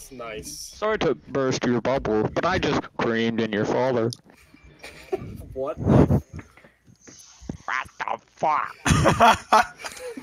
Nice. Sorry to burst your bubble, but I just creamed in your father. What the? What the fuck?